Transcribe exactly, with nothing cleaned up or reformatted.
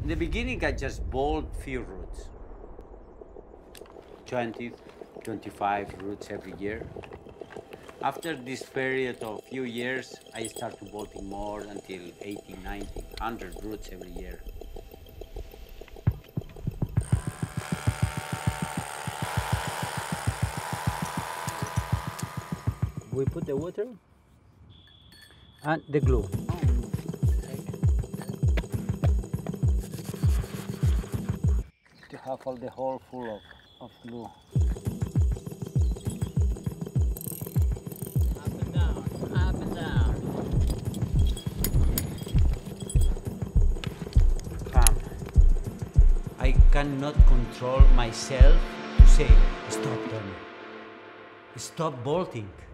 In the beginning, I just bolt few routes. twenty, twenty-five routes every year. After this period of few years, I started bolting more until eighty, ninety, one hundred routes every year. We put the water and the glue. To have all the hole full of, of glue. Up and down, up and down. Come. I cannot control myself to say, stop, Toni. Stop bolting.